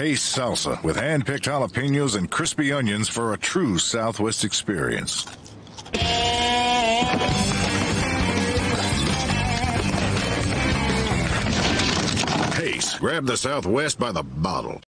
Taste salsa with hand-picked jalapenos and crispy onions for a true Southwest experience. Taste. Grab the Southwest by the bottle.